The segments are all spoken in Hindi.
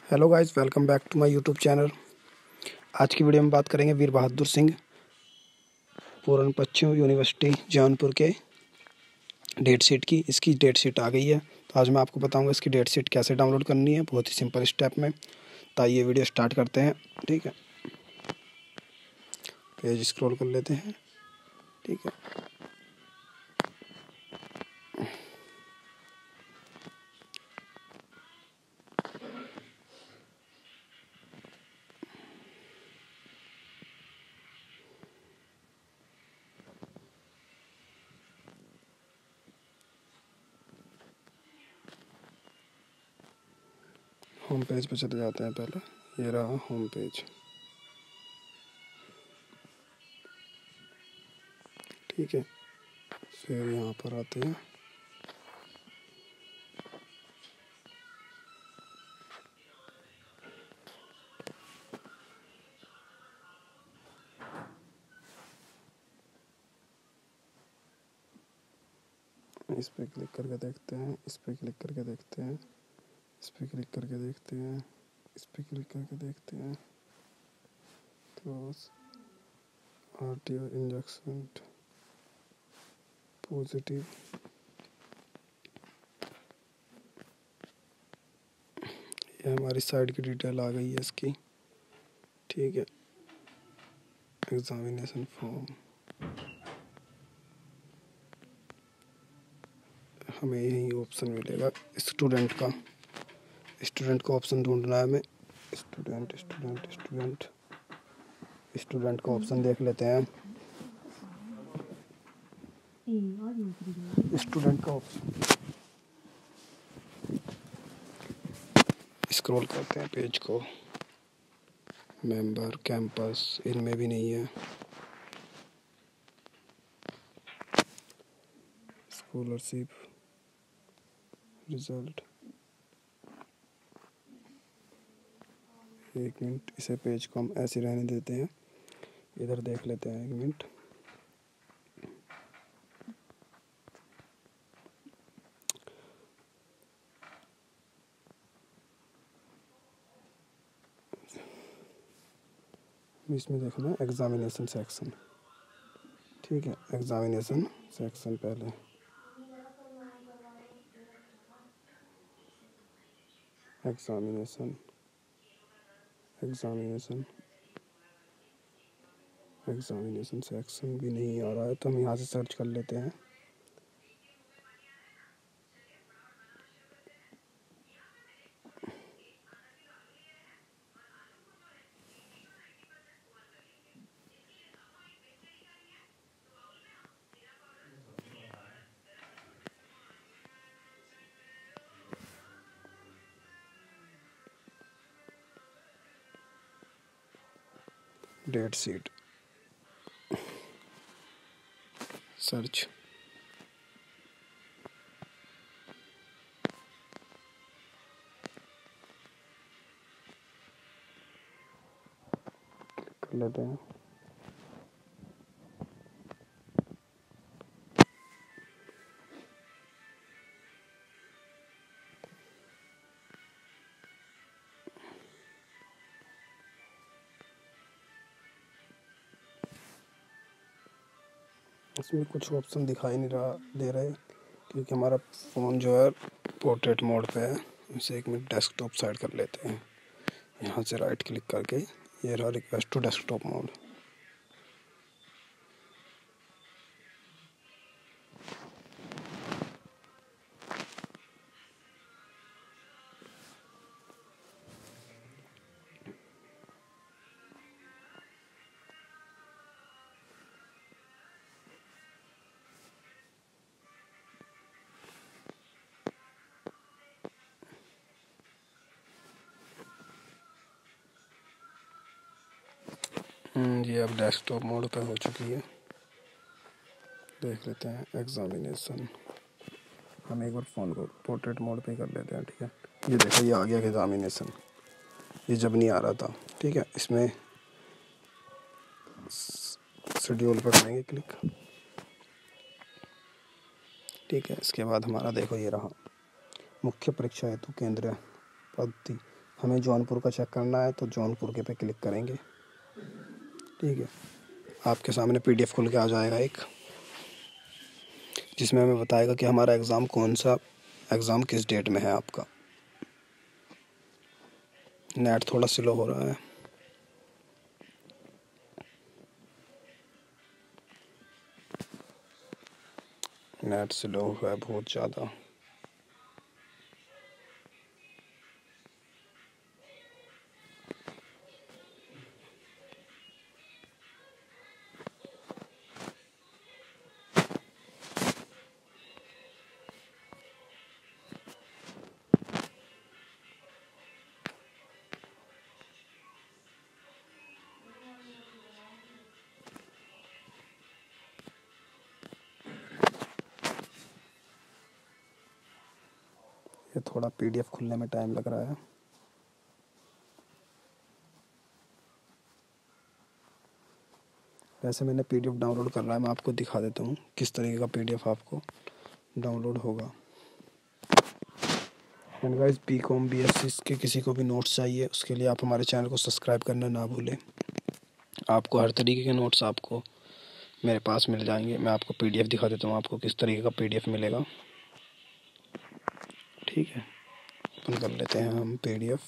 Hello guys, welcome back to my YouTube channel. आज की वीडियो में बात करेंगे वीर बहादुर सिंह पूर्व पश्चिम यूनिवर्सिटी जौनपुर के डेट शीट की। इसकी डेट शीट आ गई है, तो आज मैं आपको बताऊंगा इसकी डेट शीट कैसे डाउनलोड करनी है, बहुत ही सिंपल स्टेप में। तो आइए वीडियो स्टार्ट करते हैं। ठीक है, पेज स्क्रॉल कर लेते हैं। ठीक है, होम पेज पे चले जाते हैं। पहले ये रहा होम पेज। ठीक है, फिर यहाँ पर आते हैं। इस पे क्लिक करके देखते हैं, इस पे क्लिक करके देखते हैं, इस पे क्लिक करके देखते हैं, इस पे क्लिक करके देखते हैं। Close RTO injection positive. ये हमारी साइड की डिटेल आ गई है इसकी। ठीक है, एग्जामिनेशन फॉर्म। हमें यही ऑप्शन मिलेगा स्टूडेंट का। स्टूडेंट का ऑप्शन ढूंढना है हमें। स्टूडेंट स्टूडेंट स्टूडेंट स्टूडेंट का ऑप्शन देख लेते हैं। स्टूडेंट का ऑप्शन स्क्रॉल करते हैं पेज को। मेंबर, कैंपस, इनमें भी नहीं है। Scholarship, result. एक मिनट, इसे पेज को हम ऐसे रहने देते हैं। इधर देख लेते हैं, एक मिनट। इसमें देखना एग्जामिनेशन सेक्शन। ठीक है, एग्जामिनेशन सेक्शन पहले। एग्जामिनेशन एग्जामिनेशन एग्जामिनेशन सेक्शन भी नहीं आ रहा है, तो हम यहाँ से सर्च कर लेते हैं। Date sheet, search. कर लेते हैं। इसमें कुछ ऑप्शन दिखाई नहीं दे रहे, क्योंकि हमारा फ़ोन जो है पोर्ट्रेट मोड पे है। इसे एक मिनट डेस्कटॉप साइड कर लेते हैं। यहाँ से राइट क्लिक करके ये रहा रिक्वेस्ट टू डेस्कटॉप मोड। ये अब डेस्कटॉप मोड पे हो चुकी है। देख लेते हैं एग्जामिनेशन। हम एक बार फ़ोन को पोर्ट्रेट मोड पे ही कर लेते हैं। ठीक है, ये देखो, ये आ गया एग्जामिनेशन। ये जब नहीं आ रहा था। ठीक है, इसमें शेड्यूल पर करेंगे क्लिक। ठीक है, इसके बाद हमारा देखो ये रहा मुख्य परीक्षा हेतु केंद्र पद्धति हमें जौनपुर का चेक करना है तो जौनपुर के पे क्लिक करेंगे। ठीक है, आपके सामने PDF खुल के आ जाएगा एक, जिसमें हमें बताएगा कि हमारा एग्ज़ाम कौन सा एग्ज़ाम किस डेट में है आपका। नेट थोड़ा स्लो हो रहा है। नेट स्लो है बहुत ज़्यादा। ये थोड़ा PDF खुलने में टाइम लग रहा है। वैसे मैंने PDF डाउनलोड कर रहा है, मैं आपको दिखा देता हूँ किस तरीके का PDF आपको डाउनलोड होगा। एंड गाइस, BCom BSc के किसी को भी नोट्स चाहिए उसके लिए आप हमारे चैनल को सब्सक्राइब करना ना भूलें। आपको हर तरीके के नोट्स आपको मेरे पास मिल जाएंगे। मैं आपको PDF दिखा देता हूँ आपको किस तरीके का PDF मिलेगा। ठीक है, ओपन कर लेते हैं हम PDF।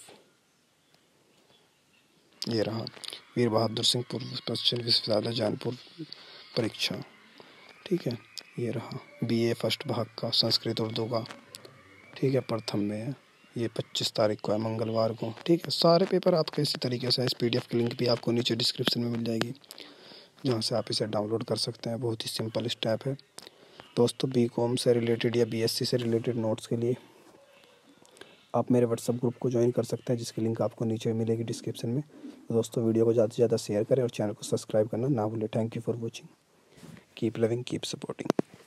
ये रहा, वीर बहादुर सिंह पूर्व पश्चिम विश्वविद्यालय जौनपुर परीक्षा। ठीक है, ये रहा BA फर्स्ट भाग का संस्कृत उर्दू का। ठीक है, प्रथम में है, ये 25 तारीख को है, मंगलवार को। ठीक है, सारे पेपर आपके इसी तरीके से। इस PDF की लिंक भी आपको नीचे डिस्क्रिप्शन में मिल जाएगी, जहाँ से आप इसे डाउनलोड कर सकते हैं। बहुत ही सिंपल स्टेप है दोस्तों। BCom से रिलेटेड या BSc से रिलेटेड नोट्स के लिए आप मेरे व्हाट्सएप ग्रुप को ज्वाइन कर सकते हैं, जिसकी लिंक आपको नीचे मिलेगी डिस्क्रिप्शन में। तो दोस्तों, वीडियो को ज़्यादा से ज़्यादा शेयर करें और चैनल को सब्सक्राइब करना ना भूलें। Thank you for watching. Keep loving, keep supporting.